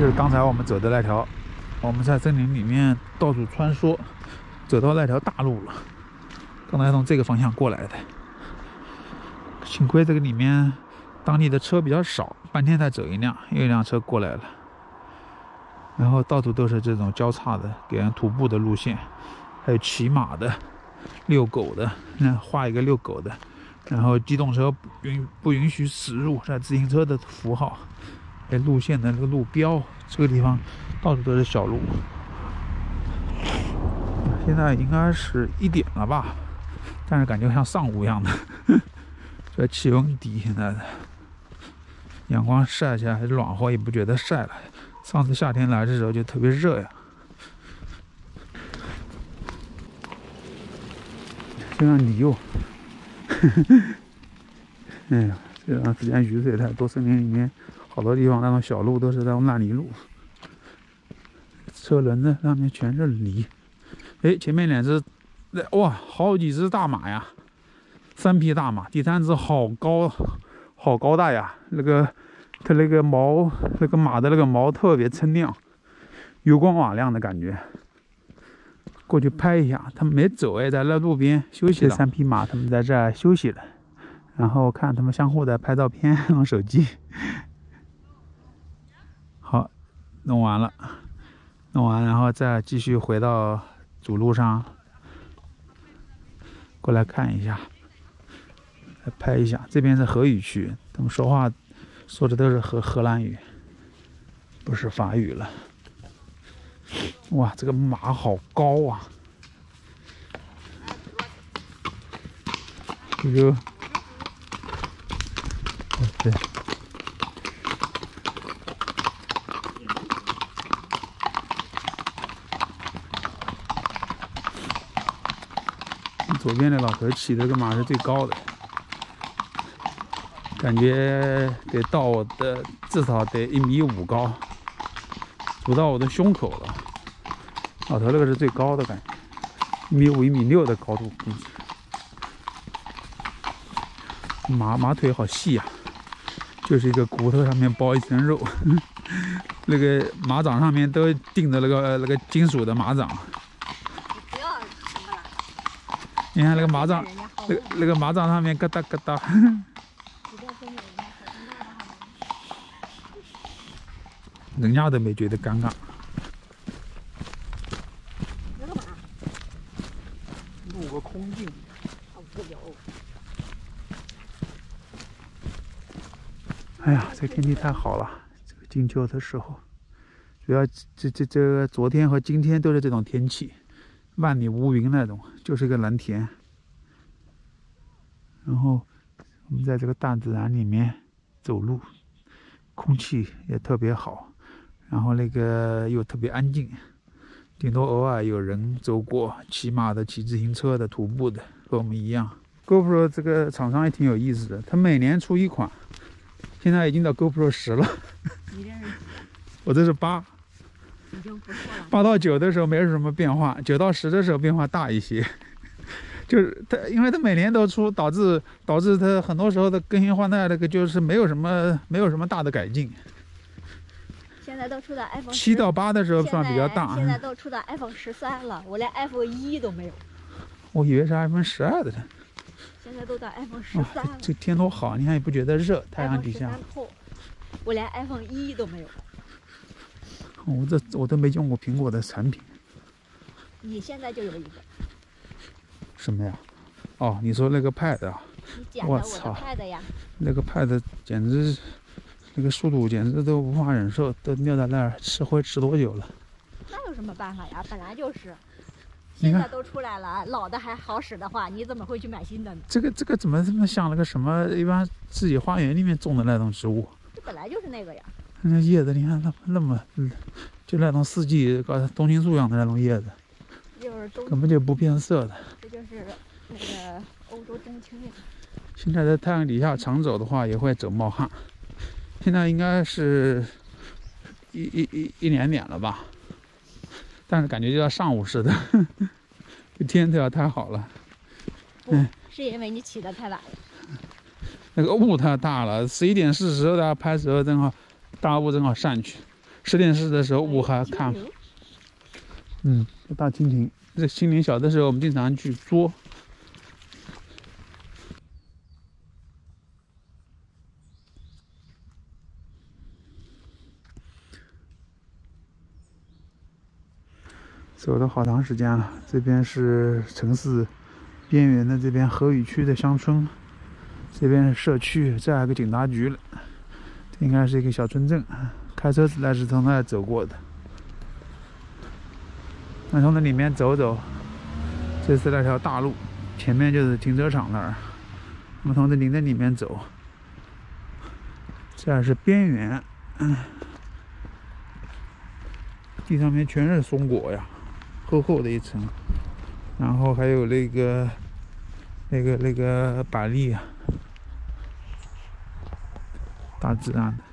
就是刚才我们走的那条，我们在森林里面到处穿梭，走到那条大路了。刚才从这个方向过来的，幸亏这个里面当地的车比较少，半天才走一辆，又一辆车过来了。然后到处都是这种交叉的给人徒步的路线，还有骑马的、遛狗的，那画一个遛狗的，然后机动车不允许驶入，在自行车的符号，还有路线的那个路标，这个地方到处都是小路。现在应该是1点了吧，但是感觉像上午一样的。这气温低，现在的阳光晒起来还是暖和，也不觉得晒了。上次夏天来的时候就特别热呀。这样泥哟，哎呀，这段时间雨水太多，森林里面好多地方那种小路都是那种烂泥路，车轮子上面全是泥。哎，前面2只，哇，好几只大马呀，3匹大马，第3只好高，好高大呀，它那个毛，那个马的那个毛特别锃亮，油光瓦亮的感觉。过去拍一下，他们没走哎，在那路边休息了。这3匹马他们在这儿休息了，然后看他们相互的拍照片，用手机。好，弄完了，然后再继续回到主路上，过来看一下，来拍一下。这边是荷语区，他们说话说的都是荷兰语，不是法语了。哇，这个马好高啊！这个，对，左边的老头骑的这个马是最高的，感觉得到我的至少得1.5米高，不到我的胸口了。老头那个是最高的感觉，1.5米、1.6米的高度估计。马腿好细呀，就是一个骨头上面包一层肉，那个马掌上面都钉着那个金属的马掌。 不要什么了？ 你看那个马掌，那个马掌上面咯哒咯哒。人家都没觉得尴尬。录个空镜， 好无聊。 哎呀，这个天气太好了，这个金秋的时候，主要这昨天和今天都是这种天气，万里无云那种，就是一个蓝天。然后我们在这个大自然里面走路，空气也特别好。然后那个又特别安静，顶多偶尔有人走过，骑马的、骑自行车的、徒步的，和我们一样。GoPro 这个厂商也挺有意思的，它每年出一款，现在已经到 GoPro 10了。 你这是几？ 我这是8， 已经不错了。 8到9的时候没什么变化，9到10的时候变化大一些。就是它，因为它每年都出，导致它很多时候的更新换代那个就是没有什么大的改进。 现在都出到 iPhone 7到8的时候算比较大， 现在都出到 iPhone 13了，我连 iPhone 1都没有。 我以为是 iPhone 12的呢。 现在都到 iPhone 13了。 这天多好，你看也不觉得热，太阳底下。 13Pro，我连 iPhone 1都没有。 我都没用过苹果的产品。 你现在就有一个。 什么呀？哦，你说那个 Pad 啊？ 你捡的我的 Pad 呀？ 那个 Pad 简直。那个速度简直都无法忍受，都撂在那儿会吃多久了？ 那有什么办法呀？本来就是，现在都出来了，老的还好使的话，你怎么会去买新的呢？ 这个怎么这么像那个什么一般自己花园里面种的那种植物？ 这本来就是那个呀。 那叶子你看那么，就那种4季搞冬青树一样的那种叶子， 就是根本就不变色的。 这就是那个欧洲冬青呀。 现在在太阳底下常走的话，也会走冒汗。现在应该是一两点了吧，但是感觉就像上午似的，这天都要太好了。 是因为你起得太晚了。 那个雾太大了，11点40大家拍时候正好，大雾正好上去， 10点40的时候我还看，大蜻蜓。这蜻蜓小的时候我们经常去捉。走了好长时间了，这边是城市边缘的这边河语区的乡村，这边是社区，这还有个警察局了，这应该是一个小村镇。开车实在是从那走过的，那从那里面走走，这是那条大路，前面就是停车场那儿，我们从这里面走，这是边缘，地上面全是松果呀。厚厚的一层，然后还有那个板栗啊，大自然的。